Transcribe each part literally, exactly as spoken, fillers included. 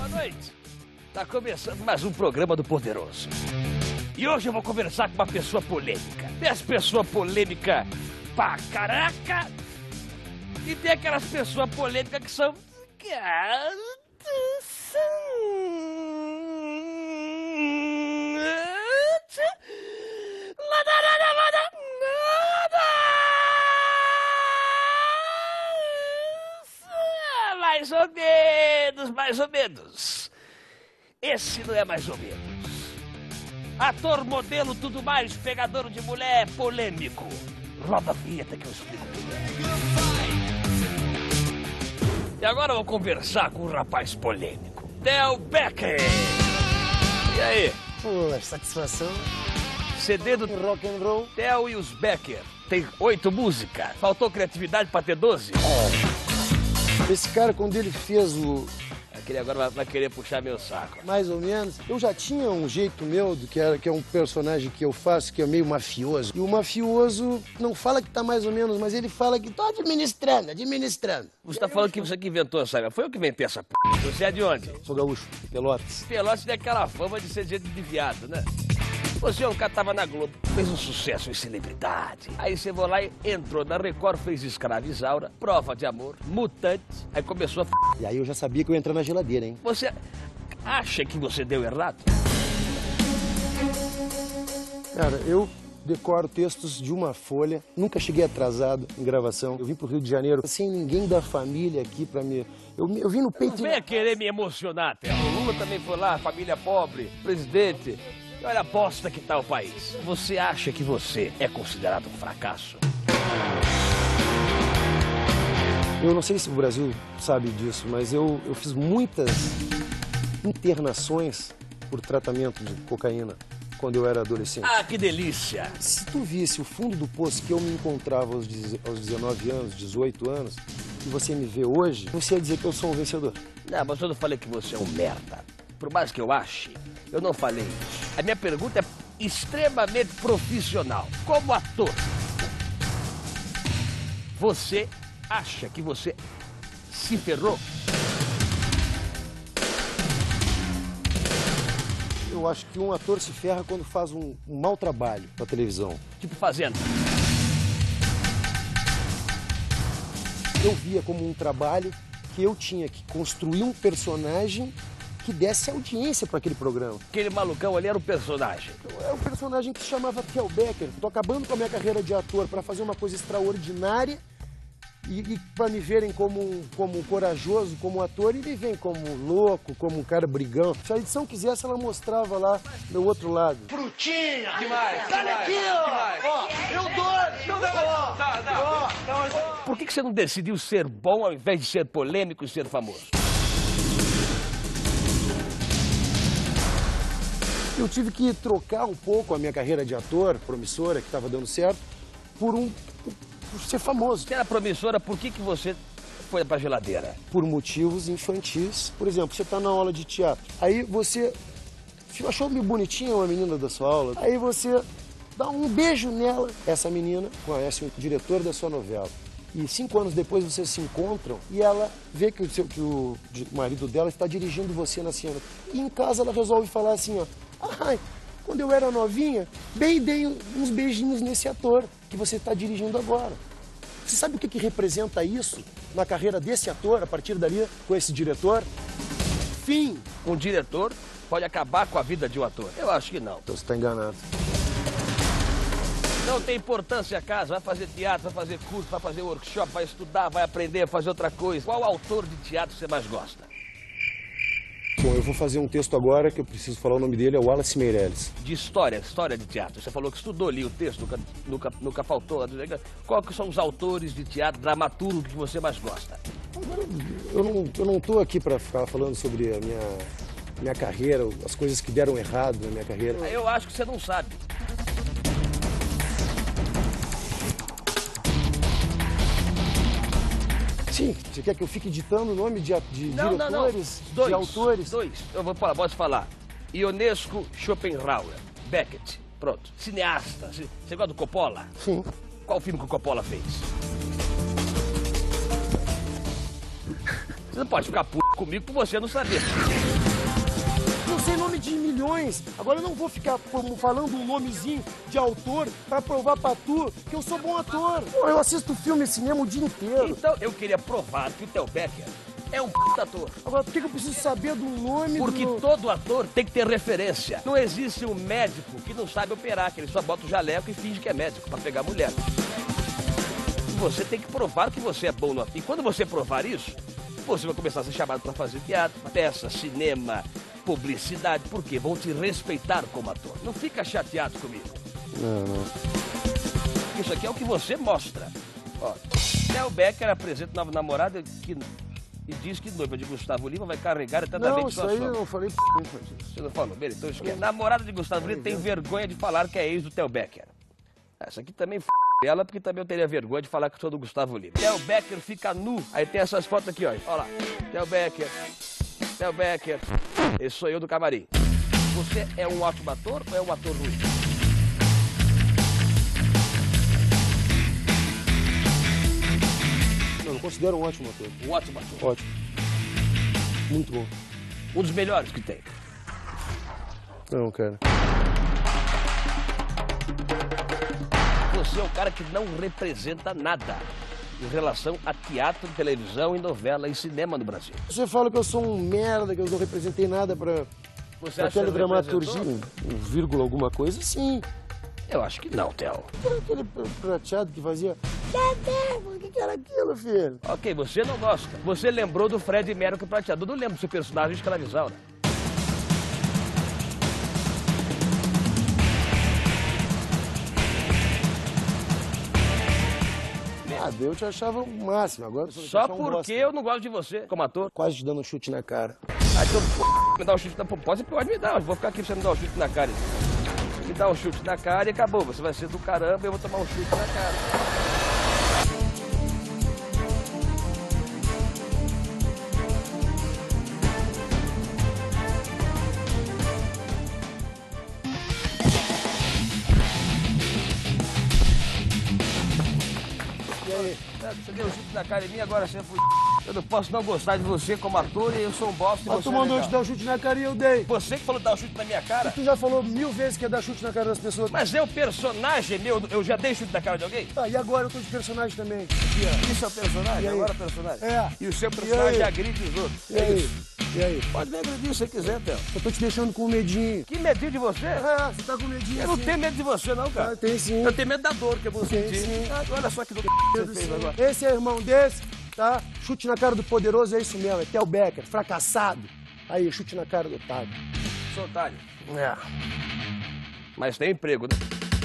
Boa noite. Tá começando mais um programa do Poderoso. E hoje eu vou conversar com uma pessoa polêmica. Tem as pessoas polêmicas pra caraca e tem aquelas pessoas polêmicas que são... Mais ou menos, mais ou menos. Esse não é mais ou menos. Ator, modelo, tudo mais, pegador de mulher, polêmico. Roda a vinheta que eu explico tudo. E agora eu vou conversar com um rapaz polêmico. Theo Becker. E aí? Pô, satisfação. C D do Rock and roll. Theo e os Becker. Tem oito músicas. Faltou criatividade pra ter doze? É. Esse cara, quando ele fez o... Aquele agora vai, vai querer puxar meu saco. Mais ou menos. Eu já tinha um jeito meu, do que, era, que é um personagem que eu faço, que é meio mafioso. E o mafioso não fala que tá mais ou menos, mas ele fala que tá administrando, administrando. Você tá falando que você que inventou essa... Foi eu que inventei essa p... Você é de onde? Sou gaúcho, Pelotas. Pelotas tem aquela fama de ser gente de viado, né? Você é um cara que tava na Globo, fez um sucesso em celebridade. Aí você foi lá e entrou na Record, fez Escravizaura, Prova de Amor, Mutante. Aí começou a... E aí eu já sabia que eu ia entrar na geladeira, hein? Você acha que você deu errado? Cara, eu decoro textos de uma folha. Nunca cheguei atrasado em gravação. Eu vim pro Rio de Janeiro sem ninguém da família aqui pra me... Eu, eu vim no peito... Não venha querer me emocionar, Theo. O Lula também foi lá, família pobre, presidente... E olha a bosta que tá o país. Você acha que você é considerado um fracasso? Eu não sei se o Brasil sabe disso, mas eu, eu fiz muitas internações por tratamento de cocaína quando eu era adolescente. Ah, que delícia! Se tu visse o fundo do poço que eu me encontrava aos dezenove anos, dezoito anos, e você me vê hoje, você ia dizer que eu sou um vencedor. Não, mas eu não falei que você é um merda. Por mais que eu ache, eu não falei isso. A minha pergunta é extremamente profissional. Como ator, você acha que você se ferrou? Eu acho que um ator se ferra quando faz um, um mau trabalho na televisão. Tipo Fazenda. Eu via como um trabalho que eu tinha que construir um personagem que desse audiência para aquele programa. Aquele malucão ali era o personagem. É um personagem que se chamava Theo Becker. Tô acabando com a minha carreira de ator para fazer uma coisa extraordinária e, e para me verem como um, como um corajoso, como um ator, e me veem como louco, como um cara brigão. Se a edição quisesse, ela mostrava lá meu outro lado. Frutinha! Demais! Olha aqui, ó! Ó, eu dou! Eu dou! Tá, tá. Por que que você não decidiu ser bom ao invés de ser polêmico e ser famoso? Eu tive que trocar um pouco a minha carreira de ator, promissora, que estava dando certo, por um por ser famoso. Você era promissora, por que que você foi pra geladeira? Por motivos infantis. Por exemplo, você está na aula de teatro. Aí você achou meio bonitinha uma menina da sua aula. Aí você dá um beijo nela. Essa menina conhece o diretor da sua novela. E cinco anos depois vocês se encontram e ela vê que o, seu, que o marido dela está dirigindo você na cena. E em casa ela resolve falar assim, ó. Ai, quando eu era novinha, bem dei uns beijinhos nesse ator que você está dirigindo agora. Você sabe o que, que representa isso na carreira desse ator, a partir dali, com esse diretor? Fim! Um diretor pode acabar com a vida de um ator? Eu acho que não. Então você está enganado. Não tem importância a casa, vai fazer teatro, vai fazer curso, vai fazer workshop, vai estudar, vai aprender, vai fazer outra coisa. Qual autor de teatro você mais gosta? Bom, eu vou fazer um texto agora que eu preciso falar o nome dele, é o Wallace Meirelles. De história, história de teatro. Você falou que estudou ali o texto, nunca, nunca, nunca faltou. Qual que são os autores de teatro, dramaturgo que você mais gosta? Agora, eu não, eu não tô aqui para ficar falando sobre a minha, minha carreira, as coisas que deram errado na minha carreira. Eu acho que você não sabe. Sim, você quer que eu fique ditando o nome de, de não, diretores, não, não. Dois, de autores? Dois, eu vou falar, posso falar. Ionesco Schopenhauer, Beckett, pronto. Cineasta, você gosta do Coppola? Sim. Qual filme que o Coppola fez? Você não pode ficar puto comigo por você não saber. Não sei nome de milhões. Agora eu não vou ficar como, falando um nomezinho de autor pra provar pra tu que eu sou bom ator. Pô, eu assisto filme e cinema o dia inteiro. Então eu queria provar que o Theo Becker é um p*** ator. Agora, por que que eu preciso saber do nome Porque do... todo ator tem que ter referência. Não existe um médico que não sabe operar, que ele só bota o jaleco e finge que é médico pra pegar mulher. Você tem que provar que você é bom no ator. E quando você provar isso, você vai começar a ser chamado pra fazer teatro, peça, cinema, publicidade. Por quê? Vão te respeitar como ator. Não fica chateado comigo. Não, não. Isso aqui é o que você mostra. Ó, Theo Becker apresenta nova namorada que... e diz que noiva de Gustavo Lima vai carregar eternamente Não, isso sua aí sogra. eu não falei p***. Você não falou? Beleza, então esquece. Namorada de Gustavo Lima tem vergonha de falar que é ex do Theo Becker. Essa aqui também f*** ela, porque também eu teria vergonha de falar que sou do Gustavo Lima. Theo Becker fica nu. Aí tem essas fotos aqui, ó. Olha lá. Theo Becker. Theo Becker. Esse sou eu do camarim. Você é um ótimo ator ou é um ator ruim? Não, eu considero um ótimo ator. Um ótimo ator. Ótimo. Muito bom. Um dos melhores que tem. Não, cara. Você é um cara que não representa nada em relação a teatro, televisão e novela e cinema no Brasil. Você fala que eu sou um merda, que eu não representei nada pra, Você pra acha que aquela você dramaturgia. representou? Um vírgula, alguma coisa, sim. Eu acho que não, Theo. Aquele prateado que fazia... O que que era aquilo, filho? Ok, você não gosta. Você lembrou do Fred Mercury prateado. Eu não lembro do seu personagem escravizal, né? Ah, eu te achava o máximo. Agora você Só achar um porque bosta. eu não gosto de você como ator. Quase te dando um chute na cara. Aí tu p... me dá um chute na... Pode, pode me dar, eu vou ficar aqui pra você me dar um chute na cara. Me dá um chute na cara e acabou. Você vai ser do caramba e eu vou tomar um chute na cara. E aí? Você deu um chute na cara em mim, agora você foi... Eu não posso não gostar de você como ator e eu sou um bosta e Ah, você tu é mandou legal. te dar um chute na cara e eu dei. Você que falou dar um chute na minha cara? Tu já falou mil vezes que ia dar chute na cara das pessoas. Mas é o personagem meu, eu já dei chute na cara de alguém? Tá, e agora eu tô de personagem também. Isso é o personagem? E aí? Agora é o personagem? É. E o seu E personagem aí? agride os outros? E É aí? isso. E aí? Pode me agredir se você quiser, Theo. Eu tô te deixando com medinho. Que medinho de você? Ah, você tá com medinho Eu não assim. tenho medo de você, não, cara. Ah, tem sim. Eu tenho medo da dor que eu vou Tem sentir. sim. Ah, olha só que do Meu você Deus fez do céu. agora. Esse é irmão desse, tá? Chute na cara do poderoso, é isso mesmo. É Theo Becker, fracassado. Aí, chute na cara do otário. Sou otário. É. Mas tem emprego, né?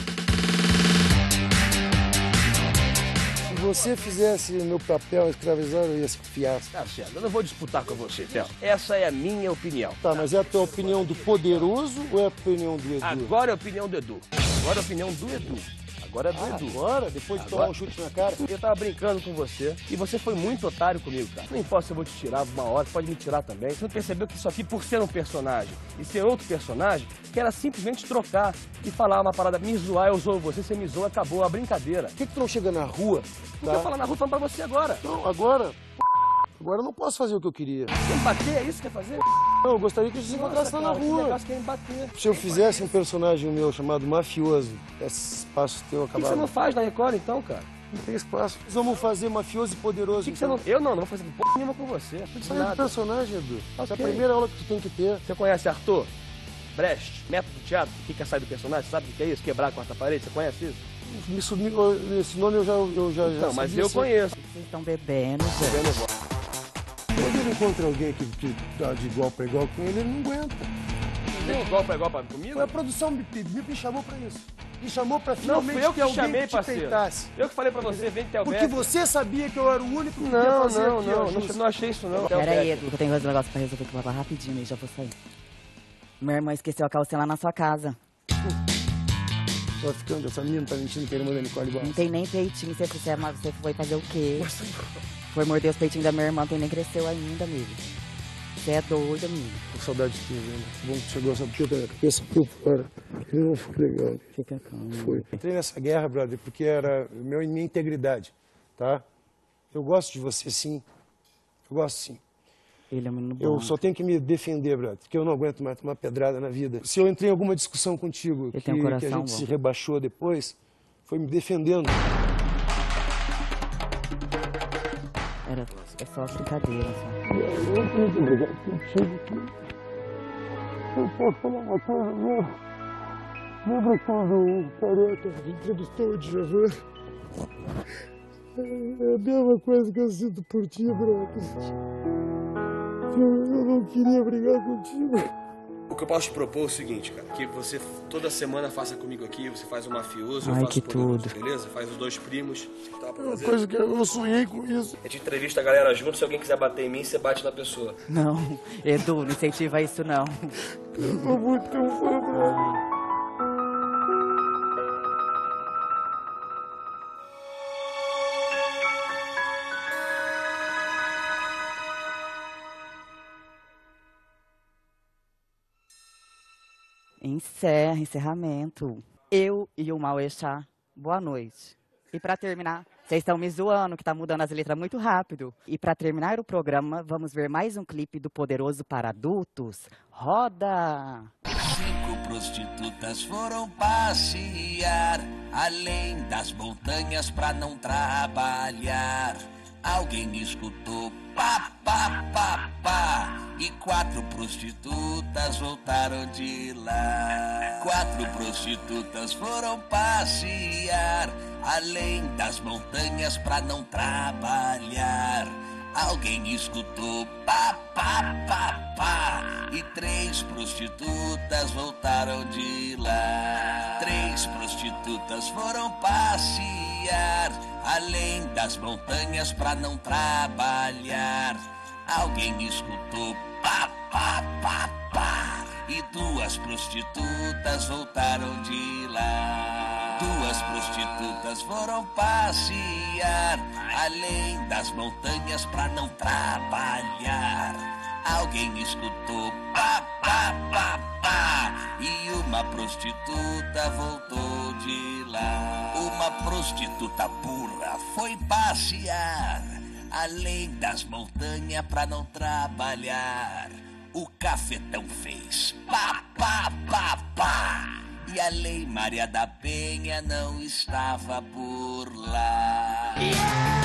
Se você fizesse meu papel escravizado, eu ia ser fiasco. Tá certo, eu não vou disputar com você, Theo. Essa é a minha opinião. Tá, mas é a tua opinião do poderoso ou é a opinião do Edu? Agora é a opinião do Edu. Agora é a opinião do Edu. Agora é do Ah, Edu. agora? Depois de tomar Agora? um chute na cara? Eu tava brincando com você e você foi muito otário comigo, cara. Não importa se eu vou te tirar uma hora, pode me tirar também. Você não percebeu que isso aqui, por ser um personagem e ser outro personagem, que era simplesmente trocar e falar uma parada, me zoar, eu zoo você, você me zoa, acabou a brincadeira. Por que, que tu não chega na rua? Não Tá? tô falando na rua, falando pra você agora. Não, agora... Agora eu não posso fazer o que eu queria. Quer me bater, é isso que quer fazer? Não, eu gostaria que a gente se encontrasse lá na Cara, que rua. negócio que é me bater. Se eu fizesse um personagem meu chamado mafioso, esse espaço teu Por que que você acabava. não faz na Record, então, cara? Não tem espaço. Nós vamos fazer mafioso e poderoso. Por que que você não... Eu não, não vou fazer porra nenhuma com você. Tem que De sair do nada. personagem, Edu. Essa é a Ok. primeira aula que tu tem que ter. Você conhece Arthur? Brecht, método de teatro, o que quer sair do personagem? Sabe o que é isso? Quebrar a quarta parede, você conhece isso? Me sumiu, esse nome eu já, eu já, já Não, mas sabia, eu sim. conheço. Vocês estão bebendo, gente. Eu não vou. Quando ele encontra alguém que, que tá de igual para igual com ele, ele não aguenta. Tem um igual pra igual pra comigo? A produção me, me, me chamou para isso. Me chamou para Não, finalmente fui eu que ter te alguém chamei, que te parceiro. peitasse. Eu que falei pra você, vem Theo Porque Becker. você sabia que eu era o único que podia Não, fazer não, aqui, não, ó, não, justo. não achei isso não. Theo Pera aí, Becker. Edu, que eu tenho mais um negócio pra resolver que eu vou lavar rapidinho e já vou sair. Minha irmã esqueceu a calcinha lá na sua casa. Tô ficando, essa menina tá mentindo que ele manda Nicole igual. Não tem nem peitinho, você, você, você foi fazer o quê? Foi morder os peitinhos da minha irmã, não tem nem cresceu ainda, amigo. Você é doido, amigo. Tô com saudade de ti, velho. Que bom que chegou, sabe por quê? Cabeça por fora. Não, foi legal. Fica calmo. Foi. Entrei nessa guerra, brother, porque era meu, minha integridade, tá? Eu gosto de você, sim. Eu gosto, sim. Ele é um menino bom. Eu só tenho que me defender, brother, porque eu não aguento mais tomar pedrada na vida. Se eu entrei em alguma discussão contigo que, tem um coração que a gente bom. se rebaixou depois, foi me defendendo. Era é só brincadeira, só. Eu não tenho que brigar contigo. Eu posso falar uma coisa, meu? Lembra quando o Careca entrevistou o Djavan? É a mesma coisa que eu sinto por ti, brother. Eu, eu não queria brigar contigo. O que eu posso te propor é o seguinte, cara, que você toda semana faça comigo aqui, você faz o mafioso, Ai, eu faço que o poderoso, tudo. beleza? Faz os dois primos, tá pra É uma fazer? coisa que eu sonhei com isso. A gente entrevista a galera junto, se alguém quiser bater em mim, você bate na pessoa. Não, Edu, não incentiva isso, não. Eu sou muito teu fã, brother. Encerra, encerramento. Eu e o Mauexá, boa noite. E pra terminar, vocês estão me zoando que tá mudando as letras muito rápido. E pra terminar o programa, vamos ver mais um clipe do Poderoso para Adultos. Roda! Cinco prostitutas foram passear além das montanhas pra não trabalhar. Alguém escutou pá, pá, pá, pá, e quatro prostitutas voltaram de lá. Quatro prostitutas foram passear além das montanhas pra não trabalhar. Alguém escutou pá, pá, pá, pá, e três prostitutas voltaram de lá. Três prostitutas foram passear além das montanhas pra não trabalhar. Alguém escutou pá, pá, pá, pá, e duas prostitutas voltaram de lá. Duas prostitutas foram passear além das montanhas pra não trabalhar. Alguém escutou pá, pá, pá, pá, e uma prostituta voltou de lá. Uma prostituta burra foi passear além das montanhas pra não trabalhar. O cafetão fez pá, pá, pá, pá, e a Lei Maria da Penha não estava por lá.